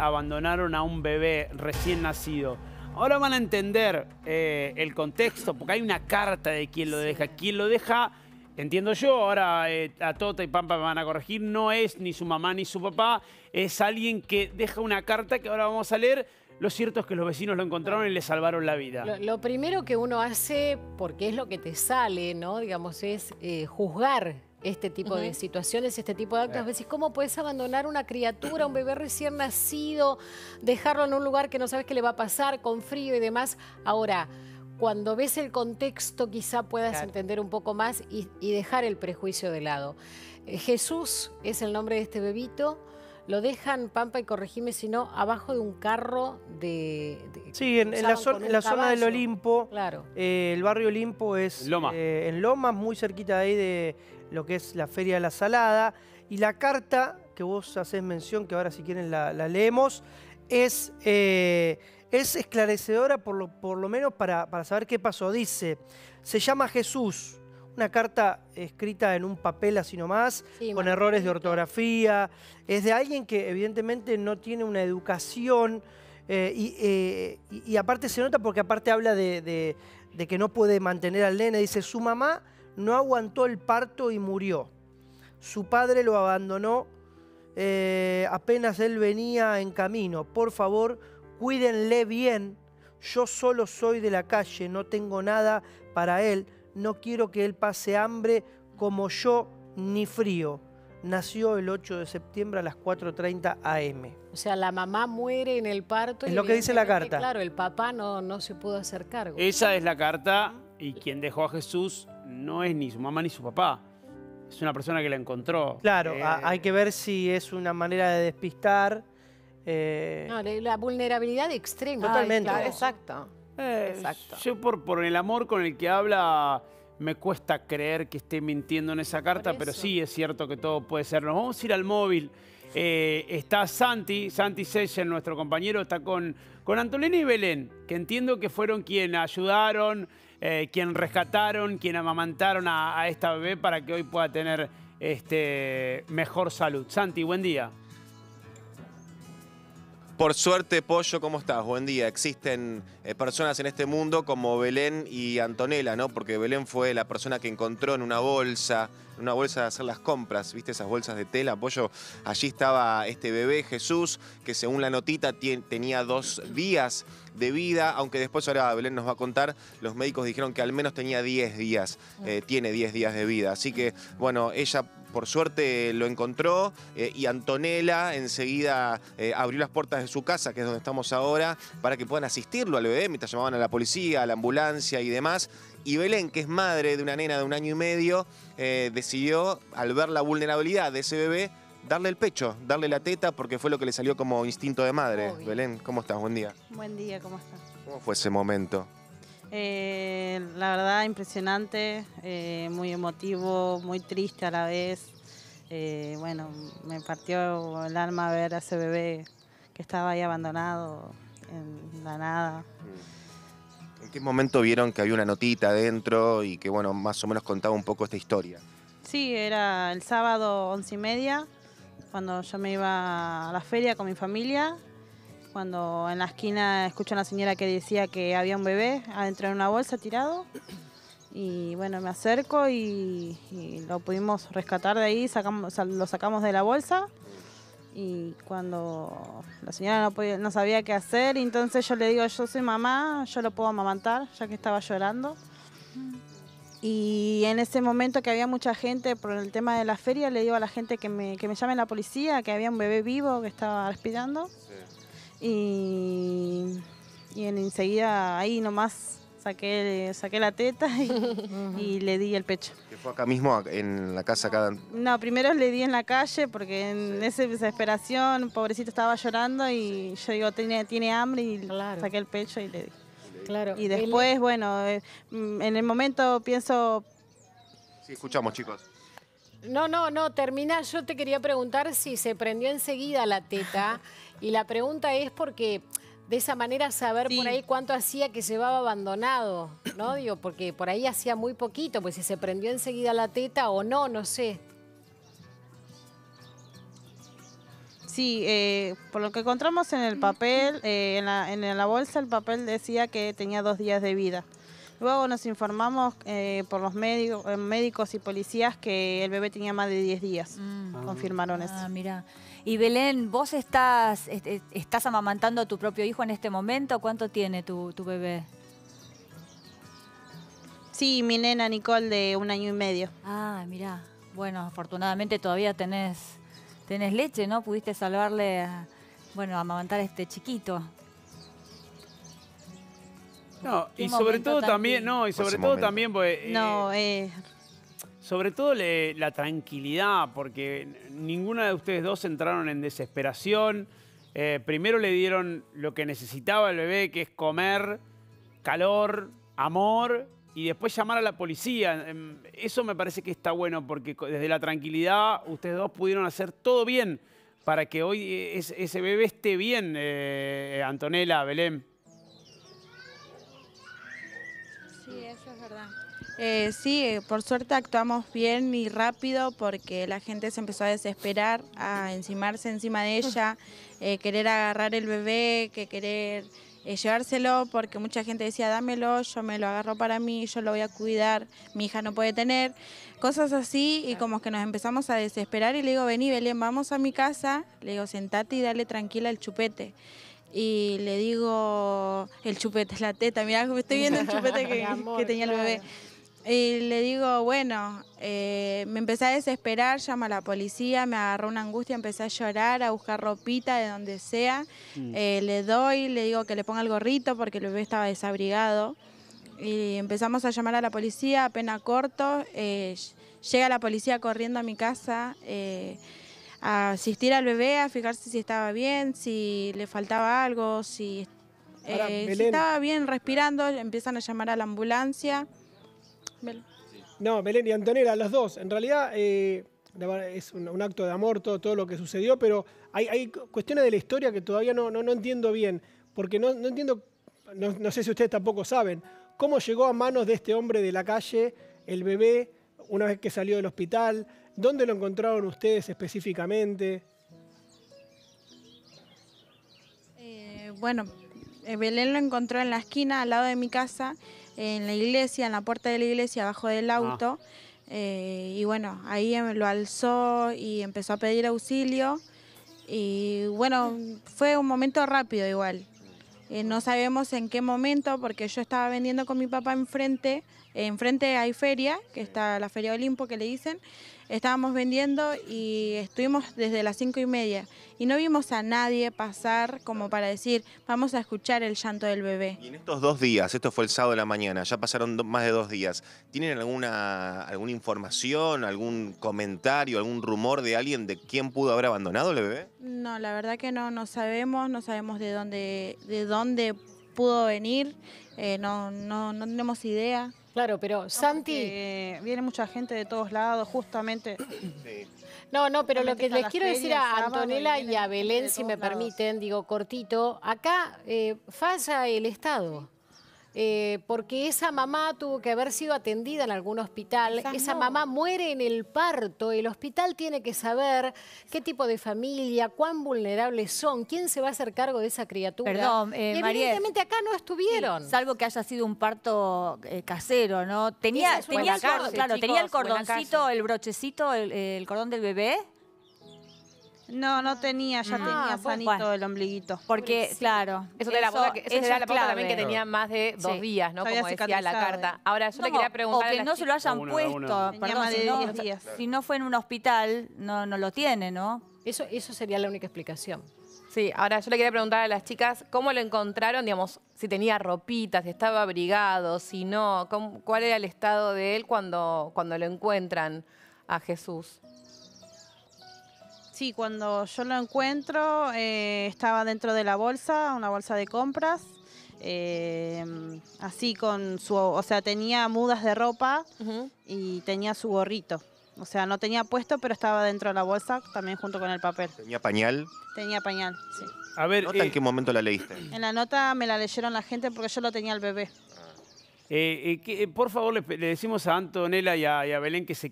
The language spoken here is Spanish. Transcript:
abandonaron a un bebé recién nacido. Ahora van a entender el contexto, porque hay una carta de quién lo deja. Quien lo deja, entiendo yo, ahora a Tota y Pampa me van a corregir, no es ni su mamá ni su papá, es alguien que deja una carta que ahora vamos a leer. Lo cierto es que los vecinos lo encontraron y le salvaron la vida. Lo primero que uno hace, porque es lo que te sale, ¿no? Digamos, es juzgar este tipo de situaciones, este tipo de actos. Decís, ¿cómo puedes abandonar una criatura, un bebé recién nacido, dejarlo en un lugar que no sabes qué le va a pasar, con frío y demás? Ahora, cuando ves el contexto, quizá puedas entender un poco más y dejar el prejuicio de lado. Jesús es el nombre de este bebito. Lo dejan, Pampa, y corregime si no, abajo de un carro sí, en la zona del Olimpo. Claro. El barrio Olimpo es en Lomas, muy cerquita de ahí de lo que es la Feria de la Salada. Y la carta que vos hacés mención, que ahora si quieren la leemos, es esclarecedora por lo menos para saber qué pasó. Dice, se llama Jesús. Una carta escrita en un papel así nomás, con errores de ortografía. Es de alguien que evidentemente no tiene una educación y aparte se nota porque aparte habla de que no puede mantener al nene. Dice, su mamá no aguantó el parto y murió. Su padre lo abandonó apenas él venía en camino. Por favor, cuídenle bien. Yo solo soy de la calle, no tengo nada para él. No quiero que él pase hambre como yo, ni frío. Nació el 8 de septiembre a las 4:30 am. O sea, la mamá muere en el parto. Es lo que dice la carta. Claro, el papá no se pudo hacer cargo. Esa es la carta y quien dejó a Jesús no es ni su mamá ni su papá. Es una persona que la encontró. Claro, hay que ver si es una manera de despistar. No, la vulnerabilidad extrema. Totalmente. Claro, exacto. Exacto. Yo por el amor con el que habla me cuesta creer que esté mintiendo en esa carta, pero sí es cierto que todo puede ser. Nos vamos a ir al móvil. Está Santi Seyel, nuestro compañero, está con Antolina y Belén, que entiendo que fueron quien ayudaron, quien rescataron, quien amamantaron a esta bebé para que hoy pueda tener mejor salud. Santi, buen día. Por suerte, Pollo, ¿cómo estás? Buen día. Existen personas en este mundo como Belén y Antonella, ¿no? Porque Belén fue la persona que encontró en una bolsa de hacer las compras, ¿viste? Esas bolsas de tela, Pollo. Allí estaba este bebé, Jesús, que según la notita tenía 2 días de vida, aunque después ahora Belén nos va a contar, los médicos dijeron que al menos tenía 10 días, tiene 10 días de vida. Así que, bueno, ella por suerte lo encontró y Antonella enseguida abrió las puertas de su casa, que es donde estamos ahora, para que puedan asistirlo al bebé mientras llamaban a la policía, a la ambulancia y demás. Y Belén, que es madre de una nena de 1 año y medio, decidió, al ver la vulnerabilidad de ese bebé, darle el pecho, darle la teta, porque fue lo que le salió como instinto de madre. Obvio. Belén, ¿cómo estás? Buen día. Buen día, ¿cómo estás? ¿Cómo fue ese momento? La verdad, impresionante, muy emotivo, muy triste a la vez. Bueno, me partió el alma ver a ese bebé que estaba ahí abandonado en la nada. ¿En qué momento vieron que había una notita adentro y que, bueno, más o menos contaba un poco esta historia? Sí, era el sábado 11:30, cuando yo me iba a la feria con mi familia, cuando en la esquina escuché a una señora que decía que había un bebé adentro de una bolsa tirado. Y bueno, me acerco y lo pudimos rescatar de ahí, lo sacamos de la bolsa. Y cuando la señora no sabía qué hacer, entonces yo le digo, yo soy mamá, yo lo puedo amamantar, ya que estaba llorando. Y en ese momento que había mucha gente por el tema de la feria, le digo a la gente que me llame a la policía, que había un bebé vivo que estaba respirando. Sí. Y enseguida ahí nomás saqué la teta y le di el pecho. ¿Que fue acá mismo, en la casa acá? No, primero le di en la calle porque en esa desesperación, pobrecito estaba llorando y yo digo, tiene hambre y saqué el pecho y le di. Claro. Y después, bueno, en el momento pienso... Sí, escuchamos, chicos. No, termina. Yo te quería preguntar si se prendió enseguida la teta y la pregunta es porque... De esa manera saber por ahí cuánto hacía que llevaba abandonado, ¿no? Digo, porque por ahí hacía muy poquito, pues si se prendió enseguida la teta o no, no sé. Sí, por lo que encontramos en el papel, en la bolsa, el papel decía que tenía 2 días de vida. Luego nos informamos por los médicos y policías que el bebé tenía más de 10 días. Confirmaron eso. Mira. Y Belén, ¿vos estás amamantando a tu propio hijo en este momento? ¿Cuánto tiene tu bebé? Sí, mi nena Nicole de 1 año y medio. Ah, mira. Bueno, afortunadamente todavía tenés leche, ¿no? Pudiste salvarle, amamantar a este chiquito. No, y sobre todo también, sobre todo la tranquilidad, porque ninguna de ustedes dos entraron en desesperación. Primero le dieron lo que necesitaba el bebé, que es comer, calor, amor, y después llamar a la policía. Eso me parece que está bueno, porque desde la tranquilidad ustedes dos pudieron hacer todo bien para que hoy ese bebé esté bien, Antonella, Belén. Sí, eso es verdad. Sí, por suerte actuamos bien y rápido porque la gente se empezó a desesperar, a encimarse encima de ella, querer agarrar el bebé, querer llevárselo, porque mucha gente decía, dámelo, yo me lo agarro para mí, yo lo voy a cuidar, mi hija no puede tener, cosas así, y como que nos empezamos a desesperar y le digo, vení Belén, vamos a mi casa, le digo, sentate y dale tranquila el chupete. Y le digo, el chupete, la teta, mirá, estoy viendo el chupete que tenía el bebé. Y le digo, bueno, me empecé a desesperar, llamo a la policía, me agarró una angustia, empecé a llorar, a buscar ropita de donde sea. Le doy, le digo que le ponga el gorrito porque el bebé estaba desabrigado. Y empezamos a llamar a la policía, apenas corto. Llega la policía corriendo a mi casa a asistir al bebé, a fijarse si estaba bien, si le faltaba algo, si estaba bien respirando. Empiezan a llamar a la ambulancia. No, Belén y Antonella, los dos. En realidad es un acto de amor todo lo que sucedió, pero hay cuestiones de la historia que todavía no entiendo bien, porque no entiendo, no sé si ustedes tampoco saben, cómo llegó a manos de este hombre de la calle el bebé una vez que salió del hospital, dónde lo encontraron ustedes específicamente. Bueno, Belén lo encontró en la esquina, al lado de mi casa, en la iglesia, en la puerta de la iglesia, abajo del auto. Y bueno, ahí lo alzó y empezó a pedir auxilio. Y bueno, fue un momento rápido igual. No sabemos en qué momento, porque yo estaba vendiendo con mi papá enfrente. Enfrente hay feria, que está la Feria Olimpo, que le dicen. Estábamos vendiendo y estuvimos desde las 5:30 y no vimos a nadie pasar como para decir, vamos a escuchar el llanto del bebé. Y en estos 2 días, esto fue el sábado de la mañana, ya pasaron más de 2 días, ¿tienen alguna información, algún comentario, algún rumor de alguien de quién pudo haber abandonado el bebé? No, la verdad que no sabemos de dónde pudo venir, no tenemos idea. Claro, pero Santi... viene mucha gente de todos lados, justamente. Sí. No, pero lo que les quiero feria, decir a el sábado, Antonella y y a viene gente Belén, de si todos me lados. permiten, digo cortito, acá falla el Estado. Porque esa mamá tuvo que haber sido atendida en algún hospital, Quizás esa no. mamá muere en el parto, el hospital tiene que saber qué tipo de familia, cuán vulnerables son, quién se va a hacer cargo de esa criatura. Perdón, y Mariel. evidentemente acá no estuvieron. Sí, salvo que haya sido un parto casero, ¿no? Tenía Esa es buena cárcel, tenía el chicos, buena cordoncito, cárcel. el brochecito, el cordón del bebé. No tenía, ya tenía sanito bueno. el ombliguito. Porque, claro, Eso te da la pauta es también que clave. tenía más de 2 Sí. días, ¿no? Había Como decía la cicatrizado. carta. Ahora, yo le No, quería preguntar o a que las no se lo chicas- hayan Una, puesto. una. Tenía Perdón, más de si no, 10 días. si no fue en un hospital, no lo tiene, ¿no? Eso sería la única explicación. Sí, ahora yo le quería preguntar a las chicas cómo lo encontraron, digamos, si tenía ropita, si estaba abrigado, si no, cuál era el estado de él cuando lo encuentran a Jesús. Sí, cuando yo lo encuentro, estaba dentro de la bolsa, una bolsa de compras, así con su, o sea, tenía mudas de ropa y tenía su gorrito. O sea, no tenía puesto, pero estaba dentro de la bolsa, también junto con el papel. ¿Tenía pañal? Tenía pañal, sí. A ver, ¿Nota en qué momento la leíste? En la nota me la leyeron la gente porque yo lo tenía al bebé. por favor, le decimos a Antonella y a Belén que se